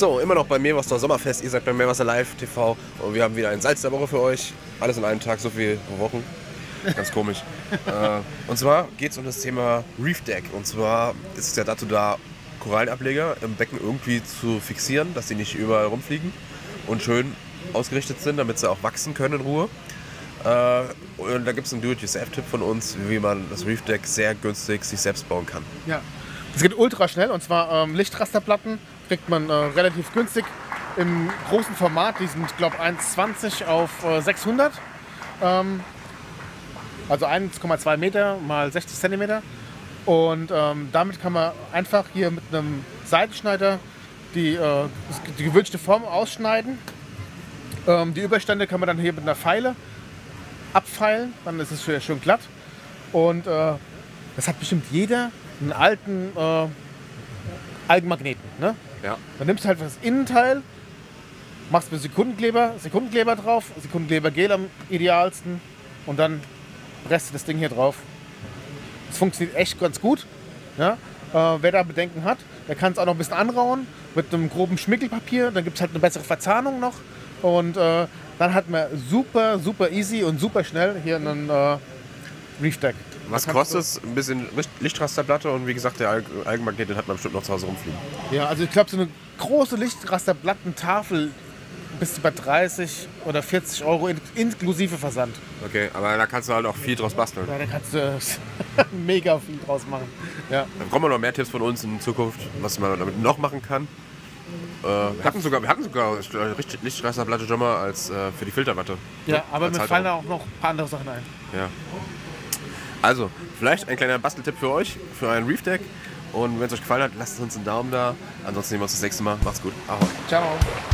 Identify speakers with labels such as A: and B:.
A: So, immer noch bei Meerwasser Sommerfest. Ihr seid bei Meerwasser Live TV und wir haben wieder ein Salz der Woche für euch. Alles in einem Tag, so viel Wochen. Ganz komisch. Und zwar geht es um das Thema Reef Deck. Und zwar ist es ja dazu da, Korallenableger im Becken irgendwie zu fixieren, dass sie nicht überall rumfliegen und schön ausgerichtet sind, damit sie auch wachsen können in Ruhe. Und da gibt es einen Do-it-yourself-Tipp von uns, wie man das Reef Deck sehr günstig sich selbst bauen kann.
B: Ja, es geht ultra schnell und zwar Lichtrasterplatten kriegt man relativ günstig im großen Format. Die sind, glaube ich, 1,20 auf 600. Also 1,2 Meter mal 60 Zentimeter. Und damit kann man einfach hier mit einem Seitenschneider die gewünschte Form ausschneiden. Die Überstände kann man dann hier mit einer Feile abfeilen, dann ist es schön glatt. Und das hat bestimmt jeder einen alten Algenmagneten. Ne?
A: Ja.
B: Dann nimmst du halt das Innenteil, machst mit Sekundenkleber drauf, Sekundenklebergel am idealsten und dann presst du das Ding hier drauf. Das funktioniert echt ganz gut. Ja? Wer da Bedenken hat, der kann es auch noch ein bisschen anrauen mit einem groben Schmickelpapier. Dann gibt es halt eine bessere Verzahnung noch. Und dann hat man super easy und super schnell hier einen Reef Deck.
A: Was kostet es? Ein bisschen Lichtrasterplatte und wie gesagt, der Algenmagnet, den hat man bestimmt noch zu Hause rumfliegen.
B: Ja, also ich glaube, so eine große Lichtrasterplattentafel bis bei 30 oder 40 Euro inklusive Versand.
A: Okay, aber da kannst du halt auch viel draus basteln.
B: Ja, da kannst du mega viel draus machen. Ja.
A: Dann kommen noch mehr Tipps von uns in Zukunft, was man damit noch machen kann. Wir hatten sogar Lichtrasterplatte schon mal als für die Filterwatte.
B: Ja, aber mir
A: Halterung.
B: fallen da auch noch ein paar andere Sachen ein.
A: Ja. Also, vielleicht ein kleiner Basteltipp für euch, für ein Reef Deck. Und wenn es euch gefallen hat, lasst uns einen Daumen da. Ansonsten sehen wir uns das nächste Mal. Macht's gut. Ahoi.
B: Ciao.